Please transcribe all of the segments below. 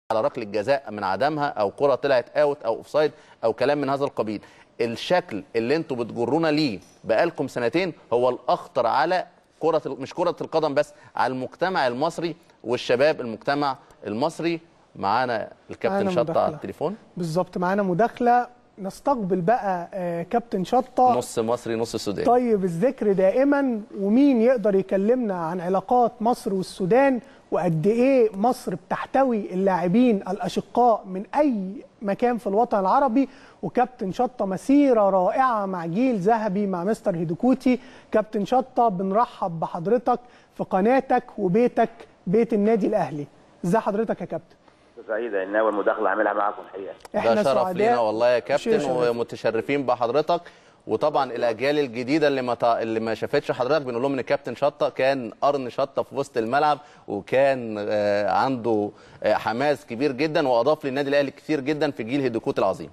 على ركله الجزاء من عدمها او كره طلعت اوت او اوفسايد او كلام من هذا القبيل. الشكل اللي انتوا بتجرونا ليه بقالكم سنتين هو الاخطر على مش كره القدم بس، على المجتمع المصري والشباب المجتمع المصري. معانا الكابتن شطه على التليفون. بالظبط، معانا مداخله. نستقبل بقى كابتن شطه، نص مصري نص سوداني. طيب الذكر دائما، ومين يقدر يكلمنا عن علاقات مصر والسودان وقد ايه مصر بتحتوي اللاعبين الاشقاء من اي مكان في الوطن العربي. وكابتن شطه مسيره رائعه مع جيل ذهبي مع مستر هيدوكوتي. كابتن شطه بنرحب بحضرتك في قناتك وبيتك بيت النادي الاهلي. ازي حضرتك يا كابتن؟ سعيد ان اول مداخله اعملها معاكم الحقيقه. احنا شرف لينا والله يا كابتن، ومتشرفين بحضرتك. وطبعا الاجيال الجديده اللي ما شافتش حضرتك بنقول لهم ان الكابتن شطه كان قرن شطه في وسط الملعب، وكان عنده حماس كبير جدا، واضاف للنادي الاهلي كتير جدا في جيل هيدوكوت العظيم.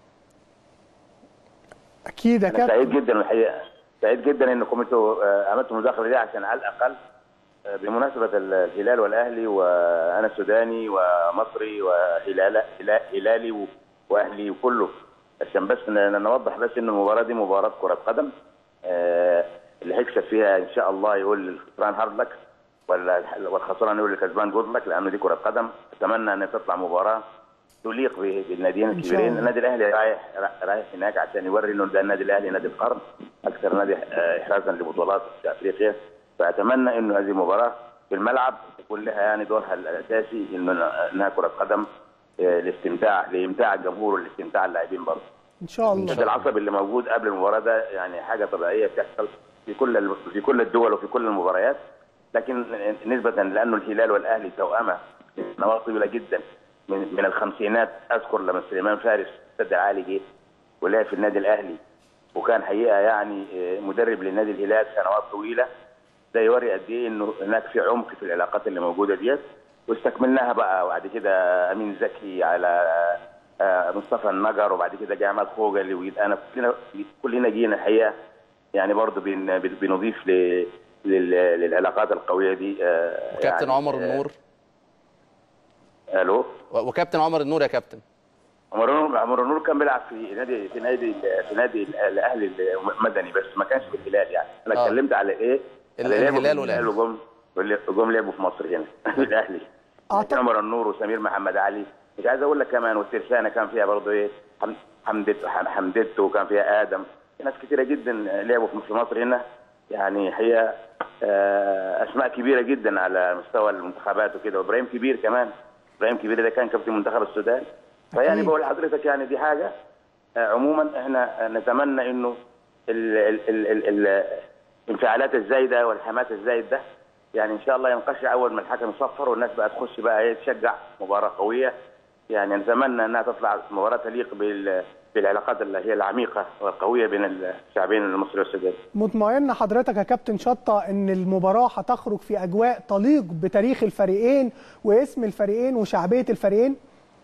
اكيد يا كابتن. سعيد جدا الحقيقه، سعيد جدا انكم انتوا عملتوا المداخله دي، عشان على الاقل بمناسبه الهلال والاهلي، وانا سوداني ومصري وهلالي واهلي وكله، عشان بس نوضح بس ان المباراه دي مباراه كره قدم. اللي هيكسب فيها ان شاء الله يقول للخسران هارد لك، والخسران يقول للكسبان جود لك، لانه دي كره قدم. اتمنى ان تطلع مباراه تليق بالناديين الكبيرين. النادي الاهلي رايح هناك عشان يوري انه ده النادي الاهلي نادي القرن، اكثر نادي احرازا لبطولات في افريقيا. فاتمنى انه هذه المباراه في الملعب تكون لها يعني دورها الاساسي، انها كره قدم لاستمتاع لامتاع الجمهور والاستمتاع اللاعبين برضه. ان شاء الله. العصب اللي موجود قبل المباراه ده يعني حاجه طبيعيه بتحصل في كل الدول وفي كل المباريات، لكن نسبه لانه الهلال والاهلي توأمه سنوات طويله جدا من الخمسينات. اذكر لما سليمان فارس سد عالي جه ولعب في النادي الاهلي، وكان حقيقه يعني مدرب للنادي الهلال سنوات طويله. ده يوري قد ايه انه هناك في عمق في العلاقات اللي موجوده ديت، واستكملناها بقى. وبعد كده امين زكي على مصطفى النجر، وبعد كده جه عماد خوجلي، وانا كلنا جينا الحقيقه يعني برضه بنضيف للعلاقات القويه دي. وكابتن يعني عمر النور. الو. وكابتن عمر النور يا كابتن. عمر النور كان بيلعب في نادي الاهلي المدني، بس ما كانش في الهلال. يعني انا اتكلمت على ايه؟ الهلال والاهلي وجم لعبوا في مصر هنا في الاهلي. عمر النور وسمير محمد علي، مش عايز اقول لك كمان، والترسانه كان فيها برضه ايه، حمدته، وكان فيها ادم. في ناس كثيره جدا لعبوا في مصر هنا، يعني هي اسماء كبيره جدا على مستوى المنتخبات وكده. وابراهيم كبير كمان، ابراهيم كبير ده كان كابتن منتخب السودان. فيعني بقول لحضرتك يعني دي حاجه عموما احنا نتمنى انه الانفعالات الزايده والحماس الزايد ده يعني ان شاء الله ينقشع اول ما الحكم يصفر والناس بقى تخش بقى ايه تشجع مباراه قويه. يعني نتمنى انها تطلع مباراه تليق بالعلاقات اللي هي العميقه والقويه بين الشعبين المصري والسوداني. مطمئن حضرتك يا كابتن شطه ان المباراه هتخرج في اجواء تليق بتاريخ الفريقين واسم الفريقين وشعبيه الفريقين؟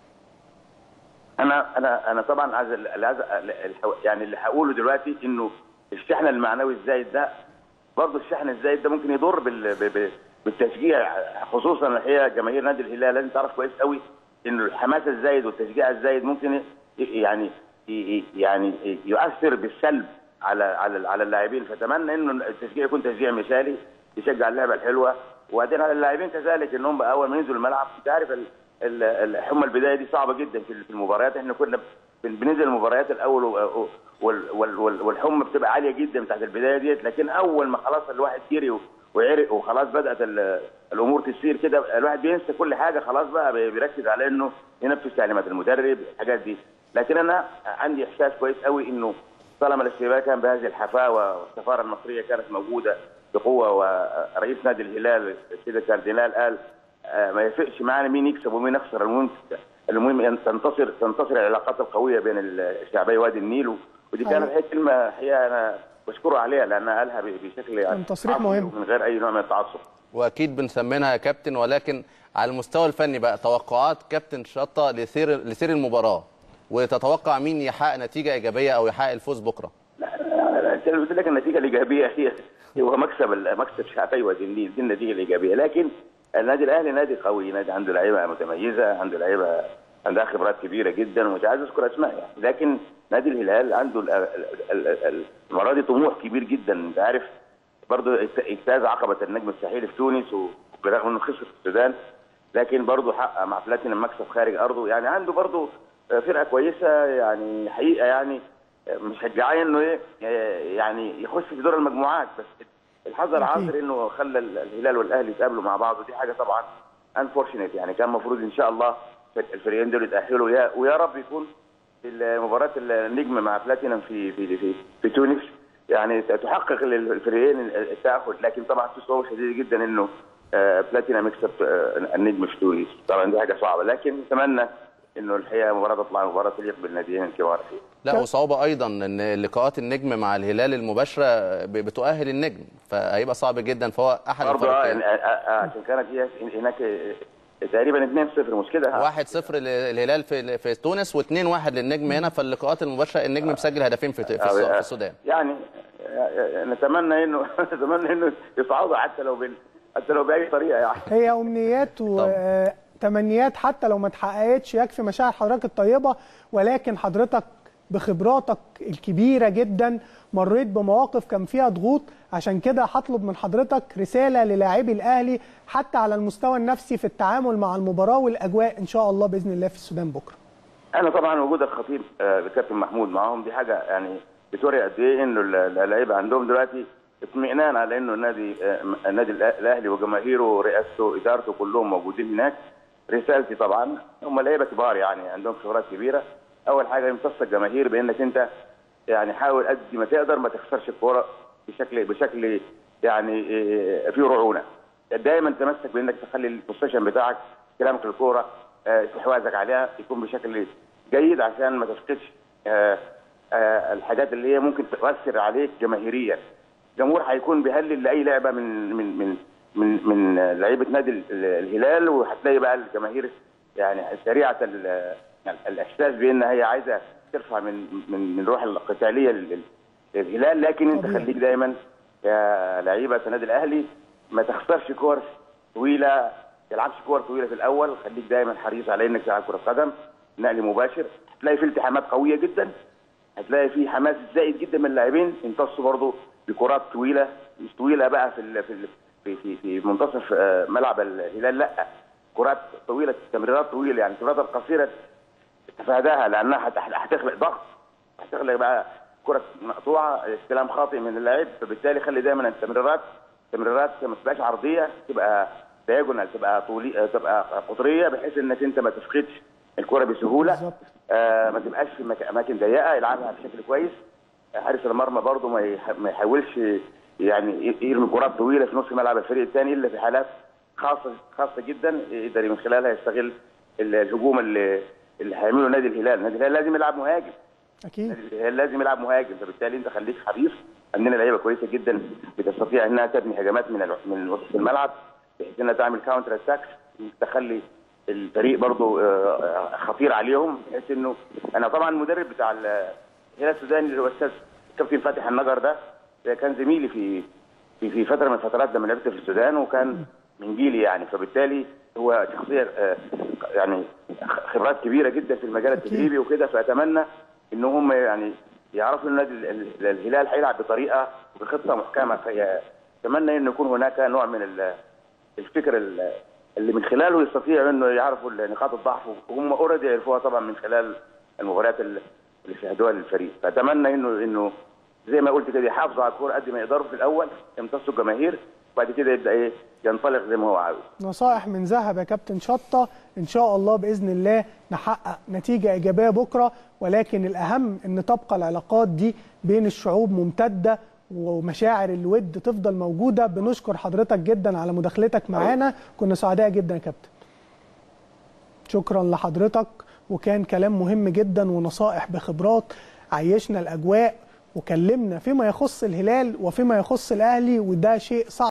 انا طبعا يعني اللي هقوله دلوقتي انه الشحن المعنوي الزايد ده، برضه الشحن الزايد ده ممكن يضر بالتشجيع، خصوصا هي جماهير نادي الهلال. لازم تعرف كويس قوي انه الحماس الزايد والتشجيع الزايد ممكن يعني يؤثر بالسلب على اللاعبين. فاتمنى انه التشجيع يكون تشجيع مثالي يشجع اللعبه الحلوه. وبعدين اللاعبين كذلك انهم اول ما ينزلوا الملعب، انت عارف الحمى البدايه دي صعبه جدا في المباريات. احنا كنا بننزل المباريات الاول والحمى بتبقى عاليه جدا بتاعت البدايه ديت، لكن اول ما خلاص الواحد جري وعرق وخلاص بدات الامور تسير كده، الواحد بينسى كل حاجه، خلاص بقى بيركز على انه ينفذ تعليمات المدرب الحاجات دي. لكن انا عندي احساس كويس قوي انه طالما الاستقبال كان بهذه الحفاوه والسفاره المصريه كانت موجوده بقوه، ورئيس نادي الهلال السيد الكاردينال قال ما يفرقش معانا مين يكسب ومين يخسر، المهم ان تنتصر العلاقات القويه بين الشعبي وادي النيل. ودي كانت كلمه حقيقه انا بشكره عليها، لانها قالها بشكل يعني تصريح مهم من غير اي نوع من التعصب. واكيد بنسمينها يا كابتن. ولكن على المستوى الفني بقى، توقعات كابتن شطه لسير المباراه، وتتوقع مين يحقق نتيجه ايجابيه او يحقق الفوز بكره؟ لا قلت لك النتيجه الايجابيه هو مكسب شعبي وادي النيل، دي النتيجه الايجابيه. لكن النادي الاهلي نادي قوي، نادي عنده لعيبه متميزه، عنده لعيبه عندها خبرات كبيره جدا، ومش عايز اذكر اسماء يعني. لكن نادي الهلال عنده المره دي طموح كبير جدا. انت عارف برضه اجتاز عقبه النجم الساحلي في تونس، وبرغم انه خسر في السودان لكن برضه حقق مع بلاتينم مكسب خارج ارضه. يعني عنده برضه فرقه كويسه يعني حقيقه، يعني مشجعين انه ايه يعني يخش في دور المجموعات. بس الحظ العاثر انه خلى الهلال والاهلي يتقابلوا مع بعض، ودي حاجه طبعا انفورشنت. يعني كان المفروض ان شاء الله الفريقين دول يتاهلوا، ويا رب يكون في مباراه النجم مع بلاتينم في تونس يعني تحقق للفريقين التاهل. لكن طبعا في صعوبه شديده جدا انه بلاتينم يكسب النجم في تونس، طبعا دي حاجه صعبه. لكن نتمنى انه الحقيقه مباراه تطلع مباراه تليق بالناديين الكبار فيه. لا، وصعوبه ايضا ان لقاءات النجم مع الهلال المباشره بتؤهل النجم، فهيبقى صعب جدا. فهو احد الفريقين عشان كانت هناك تقريبا 2-0 مش كده؟ 1-0 للهلال في تونس، و2-1 للنجم هنا. فاللقاءات المباشره النجم مسجل هدفين في السودان. يعني نتمنى انه يصعدوا حتى لو باي طريقه يعني. هي امنيات وتمنيات حتى لو ما اتحققتش، يكفي مشاعر حضرتك الطيبه. ولكن حضرتك بخبراتك الكبيره جدا مريت بمواقف كان فيها ضغوط، عشان كده هطلب من حضرتك رساله للاعبي الاهلي حتى على المستوى النفسي في التعامل مع المباراه والاجواء ان شاء الله باذن الله في السودان بكره. انا طبعا وجود الخطيب الكابتن محمود معاهم دي حاجه يعني بتوري قد ايه انه اللعيبه عندهم دلوقتي اطمئنان على انه النادي الاهلي وجماهيره ورئاسته وادارته كلهم موجودين هناك. رسالتي طبعا هم لعيبه كبار يعني عندهم خبرات كبيره. اول حاجه يمتص الجماهير بانك انت يعني حاول قد ما تقدر ما تخسرش الكوره بشكل يعني فيه رعونه. دايما تمسك بانك تخلي البوزيشن بتاعك كلامك للكوره استحواذك عليها يكون بشكل جيد عشان ما تفقدش الحاجات اللي هي ممكن تؤثر عليك جماهيريا. الجمهور هيكون بيهلل لاي لعبه من لعيبه نادي الهلال، وهتلاقي بقى الجماهير يعني سريعه الاحساس بان هي عايزه ترفع من الروح القتاليه للهلال. لكن انت خليك دايما يا لعيبه النادي الاهلي ما تخسرش كور طويله، ما تلعبش كور طويله في الاول. خليك دايما حريص على انك تلعب كره قدم نقل مباشر. هتلاقي في التحامات قويه جدا، هتلاقي في حماس زائد جدا من اللاعبين يمتصوا برضه بكرات طويله، مش طويله بقى في منتصف ملعب الهلال، لا كرات طويله، تمريرات طويله. يعني التمريرات القصيره تفاداها لانها هتخلق ضغط، هتخلق بقى كره مقطوعه، استلام خاطئ من اللاعب. فبالتالي خلي دايما التمريرات ما تبقاش عرضيه، تبقى دايجونال، تبقى طوليه، تبقى قطريه، بحيث انك انت ما تفقدش الكره بسهوله. ما تبقاش في اماكن ضيقه، يلعبها بشكل كويس. حارس المرمى برضه ما يحاولش يعني يرمي كرات طويله في نص ملعب الفريق الثاني الا في حالات خاصه جدا يقدر من خلالها يستغل الهجوم اللي هيعمله نادي الهلال. نادي الهلال لازم يلعب مهاجم، اكيد نادي الهلال لازم يلعب مهاجم. فبالتالي انت خليك حريص. عندنا لعيبه كويسه جدا بتستطيع انها تبني هجمات من وسط الملعب بحيث انها تعمل كاونتر اتاكس، تخلي الفريق برضه خطير عليهم. بحيث انه انا طبعا المدرب بتاع الهلال السوداني اللي هو الاستاذ كابتن فاتح النجر ده كان زميلي في فتره من الفترات لما لعبت في السودان، وكان من جيلي يعني. فبالتالي هو شخصيه يعني خبرات كبيره جدا في المجال التدريبي وكده. فاتمنى ان هم يعني يعرفوا ان نادي الهلال هيلعب بطريقه وبخطه محكمه. اتمنى ان يكون هناك نوع من الفكر اللي من خلاله يستطيعوا انه يعرفوا نقاط الضعف، وهم اوريدي يعرفوها طبعا من خلال المباريات اللي شاهدوها للفريق. فاتمنى انه زي ما قلت كده يحافظوا على الكوره قد ما يقدروا في الاول، يمتصوا الجماهير، وبعد كده يبدا ينطلق زي ما هو عاوز. نصائح من ذهب يا كابتن شطه. ان شاء الله باذن الله نحقق نتيجه ايجابيه بكره، ولكن الاهم ان تبقى العلاقات دي بين الشعوب ممتده ومشاعر الود تفضل موجوده. بنشكر حضرتك جدا على مداخلتك معانا، كنا سعداء جدا يا كابتن. شكرا لحضرتك، وكان كلام مهم جدا ونصائح بخبرات، عيشنا الاجواء وكلمنا فيما يخص الهلال وفيما يخص الاهلي، وده شيء صعب.